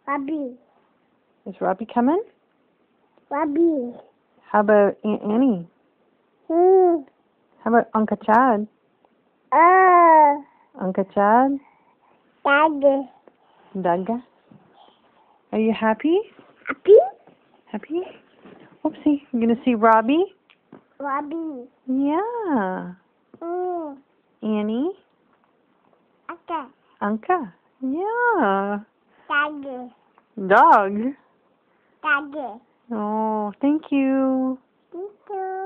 Robbie. Is Robbie coming? Robbie. How about Aunt Annie? How about Uncle Chad? Uncle Chad? Dad. Doug? Are you happy? Happy? Happy? Oopsie. You gonna see Robbie? Robbie. Yeah. Annie? Okay. Uncle? Yeah. Dad. Dog? Dad. Oh, thank you. Thank you.